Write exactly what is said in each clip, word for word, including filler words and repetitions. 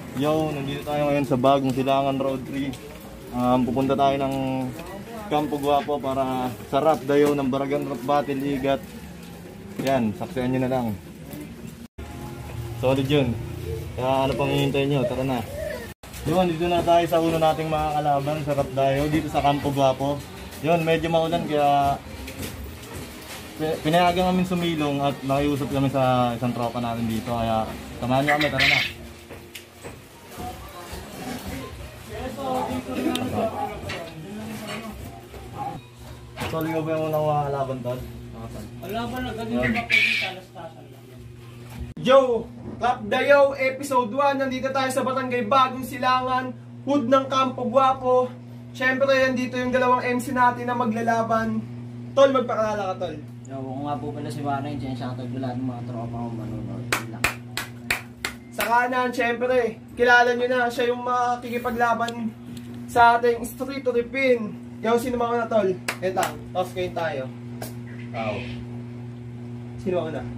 Yo, nandito tayo ngayon sa bagong Silangan Road three. Um, pupunta tayo ng Campo Guapo para sa rap dayo ng Baragan Rap Battle Igat. Yan, saksihan nyo na lang. Solid yun. Kaya ano pang hihintayin nyo, tara na. Yun, dito na tayo sa una nating mga kalaban sa rap dayo, dito sa Campo Guapo. Yun, medyo maulan kaya pinayagan kami sumilong at nakiusap kami sa isang tropa natin dito. Kaya samahan nyo kami, tara na. Sorry ko ba yung unang mga kalaban, Tol? Wala ba na, ganun ba pwede talas-tasan lang? Yo! Rap Dayo, episode one. Nandito tayo sa Barangay Bagong Silangan, hood ng Campo Guapo. Siyempre, nandito yung dalawang M C natin na maglalaban. Tol, magpakalala ka, Tol. Yo, kung nga po pala si Warren, dyan siya katag lahat ng mga tropa ko manunod lang. Sa kanan, siyempre, kilala nyo na, siya yung makikipaglaban sa ating street to ripin. Yung sino mga na, Tol? Eto, toss kayo tayo. Wow. Sino mga na?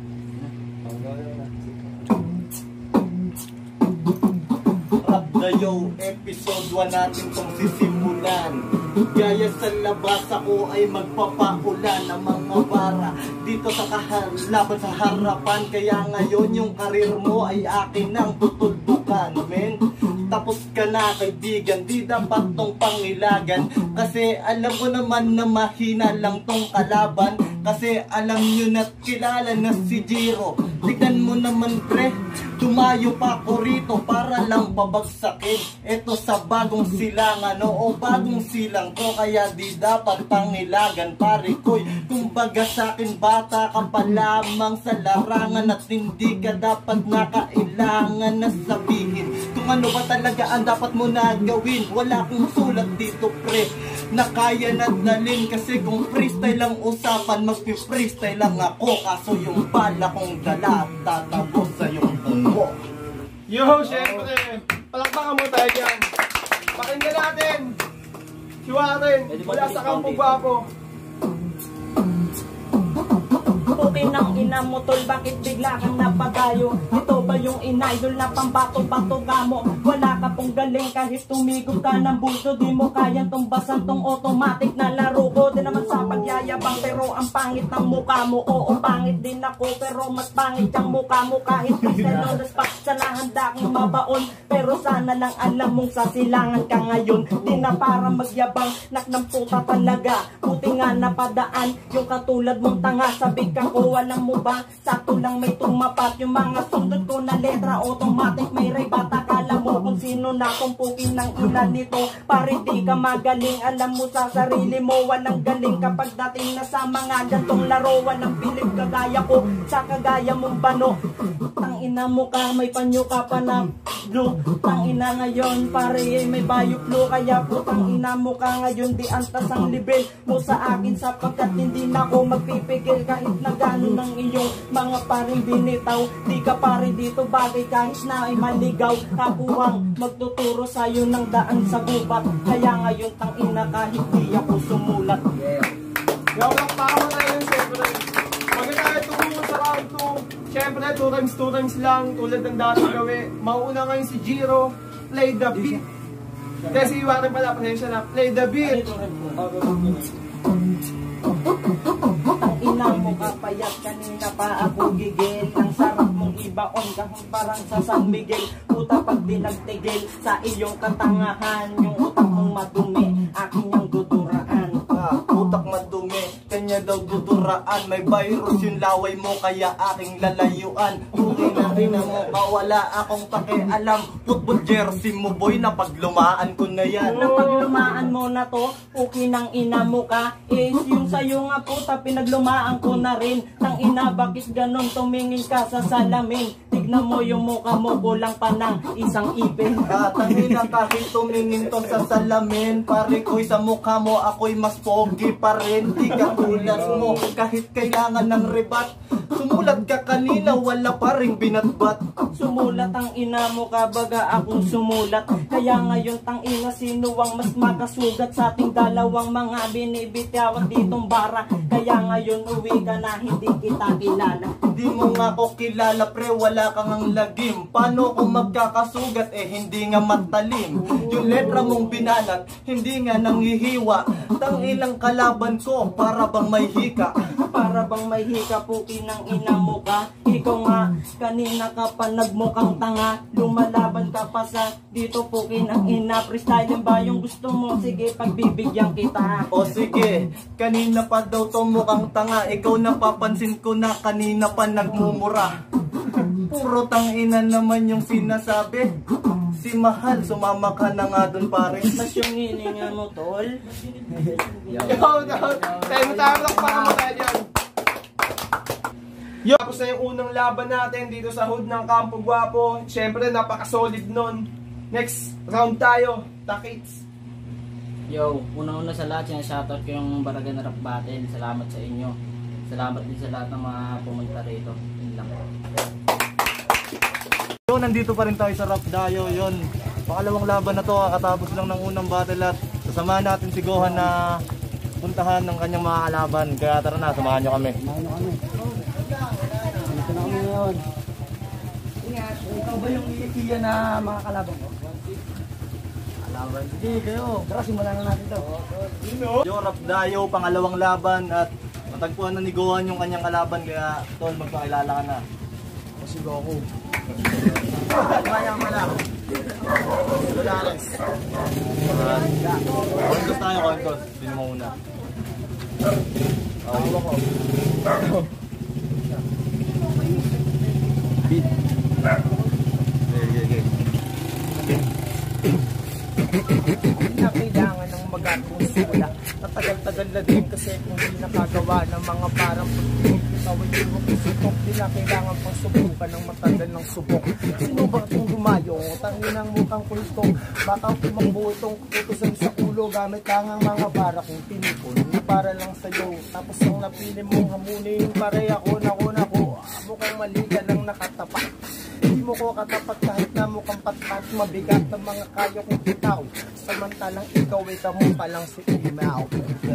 Rap Dayo, episode one natin itong sisimulan. Gaya sa labas ako ay magpapaulan ng mga bara dito sa kahalaban sa harapan. Kaya ngayon yung karir mo ay akin ang tutulbukan, men. Tapos ka na kaibigan, di dapat tong pangilagan. Kasi alam ko naman na mahina lang tong kalaban. Kasi alam nyo na kilala na si Jiro. Tignan mo naman pre, tumayo pa ako rito para lang pabagsakin. Ito sa bagong silangan, oo bagong silang ko. Kaya di dapat pangilagan pare ko'y. Kumbaga sa'kin bata ka pa lamang sa larangan. At hindi ka dapat nakailangan na sabihin kung ano ba talaga ang dapat mo na gawin. Wala akong sulat dito pre na kaya na dalin. Kasi kung freestyle lang usapan, magpi-freestyle lang ako. Kaso yung bala kong dala tatapos sa yung bungo. Yo, syempre, palakpakan mo tayo dyan. Pakinggan natin si Warren mula sa Campo Guapo. Okay nang ina mo tol, bakit bigla kang napagayo? Ito ba yung inaidol na pambato-bato ka mo? Wala ka pong galing kahit tumigog ka ng bulto. Di mo kayang tumbasan tong automatic na laro ko. Di naman sa pagyayabang pero ang pangit ng mukha mo. Oo, pangit din ako pero mas pangit ang mukha mo. Kahit kasalonas pa sana handa kang mabaon. Pero sana lang alam mong sa silangan ka ngayon. Di na para magyabang, nak ng puta talaga. Buti nga napadaan yung katulad mong tanga. Sabi ka ko, alam mo ba? Sakto lang may tumapat yung mga sundot ko na letra. Automatic may ribat. Akala mo kung sino na kung pukin ng ina nito. Pare di ka magaling, alam mo sa sarili mo walang galing. Kapag dating na sa mga gantong laro, walang bilib kagaya ko sa kagaya mong bano. Tang ina mo ka, may panyo ka pa na blue. Tang ina ngayon pare may bayo flu. Kaya putang ina mo ka ngayon di antas ang level mo sa akin. Sapagkat hindi na ako magpipigil kahit na gano'n ng iyong mga paring binitaw. Di ka pare dito bagay kahit na ay maligaw. Kapuwang magtuturo sa'yo ng daan sa gubat. Kaya ngayon tang ina kahit di ako sumulat. Yo, palakpakan mo tayo yun, syempre. Pagka tayo tumungo sa round two, syempre two times two times lang tulad ng dati gawin. Mauuna ngayon si Jiro, play the beat. Kasi Warren pala, pasensya na, play the beat. Ina mo kapayat, kanina pa ako gigil. Ang sarap mong ibaon kahit parang sa San Miguel. Puta pag di nagtigil sa iyong katangahan. Yung utak mong madumi, akin yung duduraan. Ah, utak madumi, kanya daw duduraan. May virus yung laway mo kaya aking lalayuan. Okay na rin ang mukha, wala akong pakialam. Football jersey mo boy, napaglumaan ko na yan. Napaglumaan mo na to, okay nang ina mo ka. Is yung sayo nga puta, pinaglumaan ko na rin. Tang ina, bakit ganon tumingin ka sa salamin? Tignan mo yung mukha mo, kulang pa ng isang ipin. Katangin na kahit tumingin to sa salamin. Pare ko'y sa mukha mo, ako'y mas pogi pa rin. Di ka tulad mo, kahit kailangan ng rebat. Sumulat ka kanina, wala pa rin binatbat. Sumulat ang ina mo, kabaga akong sumulat. Kaya ngayon tang ina, sino ang mas makasugat sa ating dalawang mga binibitawan ditong bara. Kaya ngayon uwi ka na, hindi kita kilala. Di mo nga ako kilala pre, wala kang ang lagim. Paano kung magkakasugat eh hindi nga matalim? Yung letra mong binanat, hindi nga nanghihiwa. Tang ilang kalaban ko, para bang may hika. Para bang may hika puki ng ina mo ka. Ikaw nga, kanina ka pa nagmukhang tanga. Lumalaban ka pa sa dito puki ng ina. Freestyle ba yung gusto mo? Sige, pagbibigyan kita. O sige, kanina pa daw to mukhang tanga. Ikaw napapansin ko na kanina pa nagmumura. Puro tangina naman yung sinasabi. Si Mahal, sumama ka na nga dun pare. Mas yung hininga mo tol. Yo, yo, tayo mo tayo lang para mo tayo dyan. Yo, tapos na yung unang laban natin dito sa hood ng Campo Guapo. Siyempre, napaka-solid nun. Next round tayo, Takits. Yo, unang-una sa lahat, sinashoutout ko yung Baragan Rap Battle. Salamat sa inyo. Salamat din sa lahat ng mga pumunta rito. Yun lang. Yo, nandito pa rin tayo sa Rap Dayo. Yun, pakalawang laban na to. Kakatapos lang ng unang battle at sasamahan natin si Gohan na puntahan ng kanyang mga kalaban. Kaya tara na, samahan nyo kami. Samahan nyo kami. Dito na kami ngayon. Ingat, ikaw ba yung iiya na mga kalaban ko? Kalaban. Sige kayo. Tara, simulan na natin to. Yo, Rap Dayo, pangalawang laban at matagpuan na ni Gohan yung kanyang kalaban. Kaya tol, magpakilala ka na. Si Goku. Kaya mo lang. Dolores. Kontos tayo, kontos. Pili mo muna. Ako ko. Beat. Okay, okay. Na kailangan ng magatong sula. Natagal-tagal na din kasi kung hindi nakagawa ng mga parang tawag yung magsutok, di na kailangan pang subukan ng matagal ng subok. Sino ba itong dumayo? Tangin ng mukhang kulto. Baka kumambuo itong kutusan sa ulo gamit lang ang mga bara kong tinipon. Para lang sa'yo. Tapos ang napili mong hamunin, pare ako, nako, nako. Mukhang mali ka lang nakatapat. Hindi mo ko katapat kahit na mukhang patpat. Mabigat ang mga kaya kong bitaw. Samantalang ikaw ay kamo pa lang si Imaw.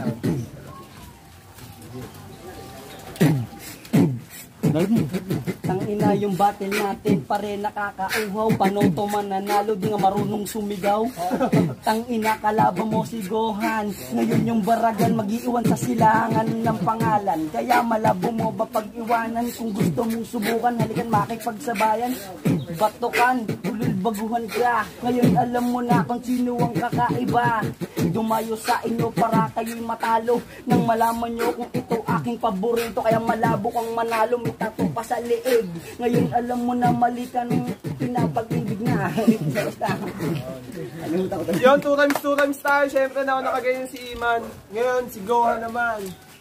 Tang ina yung battle natin pare nakakauhaw. Paano to mananalo di nga marunong sumigaw. Tang ina kalaban mo si Gohan. Ngayon yung Baragan mag-iiwan sa silangan ng pangalan. Kaya malabo mo ba pag-iwanan? Kung gusto mong subukan halikan makikipagsabayan. Batukan, ulul baguhan ka. Ngayon alam mo na kung sino ang kakaiba. Dumayo sa inyo para kayo'y matalo. Nang malaman nyo kung ito aking paborito. Kaya malabo kang manalo, may tato pa sa liig. Ngayon alam mo na mali ka nung pinapag-ibig na. Yun, two times, two times tayo. Siyempre na ako nakaganyan si Iman. Ngayon, si Gohan naman.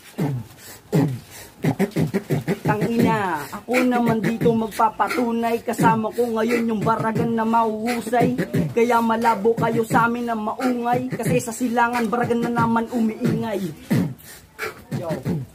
Tangina, ako naman dito magpapatunay. Kasama ko ngayon yung Baragan na mahuhusay. Kaya malabo kayo sa amin na maungay. Kasi sa silangan Baragan na naman umiingay. Yo.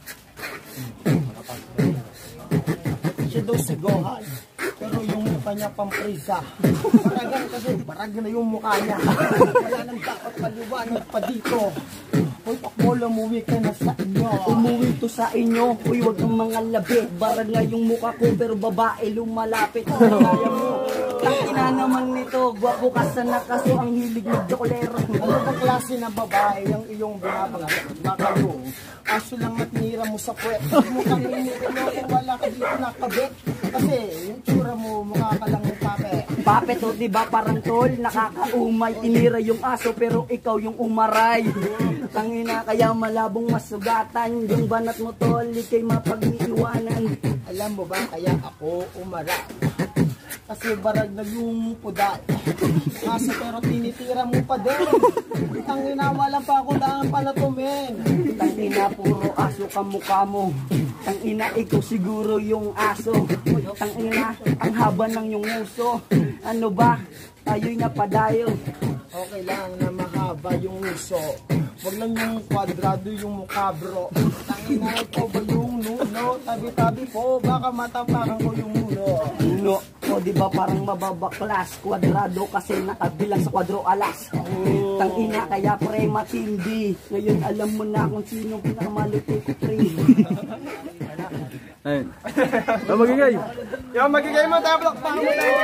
Siya daw si Gohan. Pero yung mukha niya pamprisa. Baragan kasi Baragan na yung mukha niya. Wala nang dapat paliwanag pa dito. Hoy, Pakola, umuwi ka na sa inyo. Umuwi to sa inyo. Uy, wag kang mga labi. Barag nga yung mukha ko pero babae lumalapit. Kaya mo. Tangina naman nito. Gwapo ka sana kaso ang hilig ng jokolero. Ano bang klase na babae ang iyong binabangat? Baka yung aso lang at nira mo sa puwet. Mukhang inipin mo kung wala ka dito nakabit. Kasi yung tsura mo, mukha ka lang yung pape. Pape to, diba parang tol? Nakakaumay. Inira yung aso pero ikaw yung umaray. Tangina kaya malabong masugatan. Yung banat mo tol, ikay mapag-iiwanan. Alam mo ba kaya ako umara? Kasi barag na yung puda. Kaso pero tinitira mo pa din. Tangina, wala pa ako daan palatumin. Tangina, puro aso ka mukha mo. Tangina, ikaw siguro yung aso. Tangina, ang haba ng yung uso. Ano ba? Tayo'y napadayo. Okay lang na mahaba yung uso. Wag lang yung kwadrado yung mukha bro. Tangina, ikaw ba yung nuno? Tabi-tabi ko, baka matapakan ko yung nuno. Nuno, o diba parang mababaklas. Kwadrado kasi nakabilang sa kwadro alas. Oh. Tangina, kaya pre matindi. Ngayon alam mo na kung sino pinakamaliti ko pre. Ayun. Oh, magigay. Yo, magigay mo tayo, block pa mo tayo.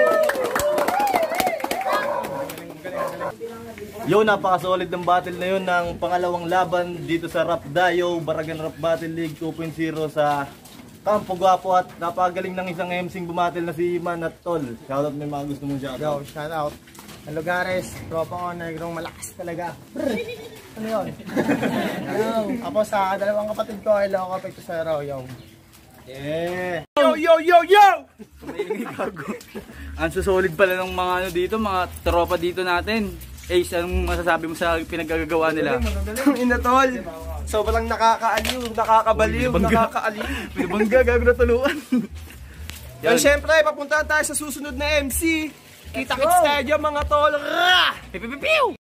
Yo, napaka-solid ng battle na yun ng pangalawang laban dito sa Rap Dayo, Baragan Rap Battle League two point oh sa Campo Guapo at napakagaling ng isang M C bumatil na si Man at Tol. Shoutout may mga gusto mong shoutout. Yo, shout out. Sa lugares, tropa ko, negrong malakas talaga. Ano yun? Yo. Ako sa dalawang kapatid ko, hello kapatid ko sa Raw, yo. Yeah! Yo, yo, yo, yo! Ang susolid pala ng mga ano dito, mga tropa dito natin. Ace, anong masasabi mo sa pinagagagawa nila? Ina tol, sobrang nakakaaliw, nakakabaliw, nakakaaliw. Pinabangga, gagawin na tuluan. Yan, syempre, papuntahan tayo sa susunod na M C. Kita-kits tayo dyan mga tol. Rah! Pipipipiw!